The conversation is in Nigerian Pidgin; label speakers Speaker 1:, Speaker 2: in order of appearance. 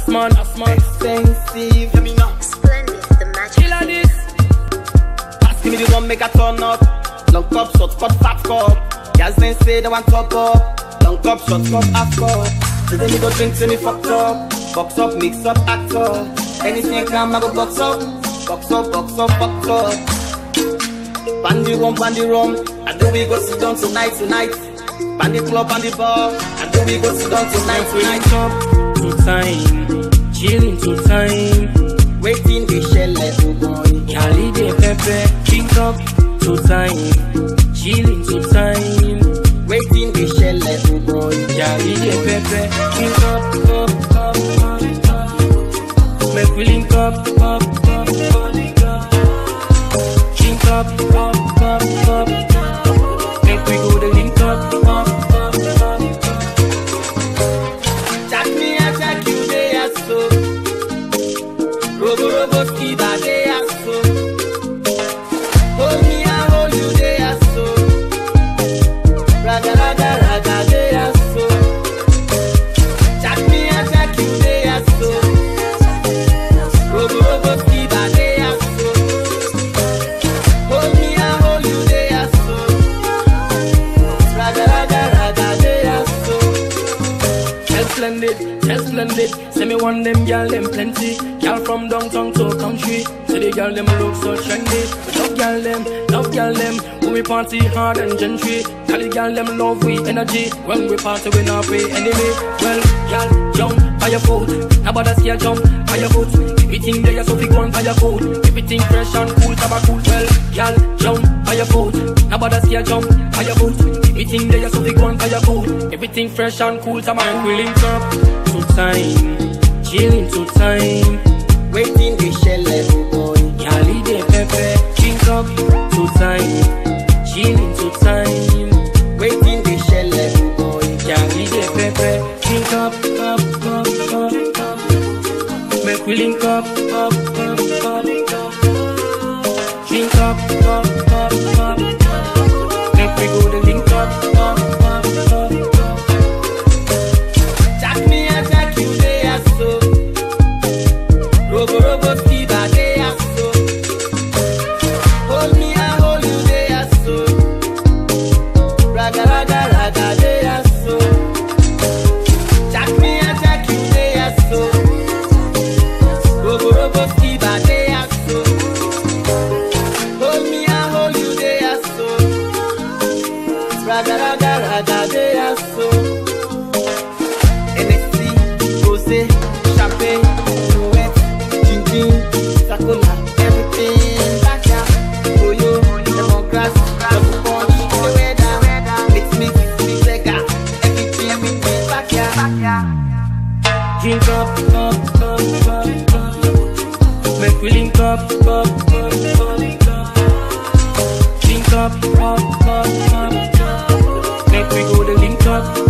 Speaker 1: man, expensive.
Speaker 2: Let me know.
Speaker 3: Splendid, the magic.
Speaker 1: Killer this.
Speaker 2: Pass me the one, make a turn up. Long cup, short cup, fat cup. Guys then say they want top up. Long cup, short cup, half cup. Today me go drink till me fucked up. Box up, mix up, act up. Anything come, I go box up. Box up, box up, box up. Bandy rum. And then we go sit down tonight. Bandy club and the bar. And then we go sit down tonight.
Speaker 1: Up to time, chilling to time.
Speaker 2: Waiting the shell, oh boy.
Speaker 1: Cali de pepe, drink up to time, chilling to time.
Speaker 2: Waiting the shell, oh boy.
Speaker 1: Cali de pepe, drink up. Make we link up. Drink up. Make we go the link up.
Speaker 2: Jack me and Jack you they are so. Robo skiba they are so. Hold me and hold you they are so. Raga they are so. Jack me and Jack you they are so. Robo skiba they are so. Hold me and hold you they are so. Raga they are so.
Speaker 1: Splendid. Say me want them girl, them plenty. Girl from downtown to country. Say the girl them look so trendy. Love girl them. When we party hard and gentry. Tell the girl them love we energy. When we party we not pay enemy. Well, girl, jump by your foot. How about a scare jump by your foot? Everything there so big one by your foot. Everything fresh and cool, tobacco. Well, girl, jump by your foot. How about a scare jump by your foot? Everything there so big one by your foot. Everything fresh and cool, tobacco. We link up to time, chilling to time.
Speaker 2: Waiting the shell, oh boy.
Speaker 1: Cali de pepe, drink up to time, chilling to time.
Speaker 2: Waiting the shell, oh boy.
Speaker 1: Cali de pepe, drink up. Make we link up. Drink up. Make we go the link up.
Speaker 2: Jack me and Jack you they are so. Robo skiba they are so. Hold me and hold you they are so. Raga they are so. Jack me and Jack you they are so. Robo skiba they are so. Hold me and hold you they are so. Raga they are so. NXT, Rosé, Champagne, Moet, Gin, Sacola, everything back ya. Oyo, lemongrass, double punch, the weather, mix, lega, everything back ya.
Speaker 1: Drink up. Make we link up. Drink up. Make we go the link up.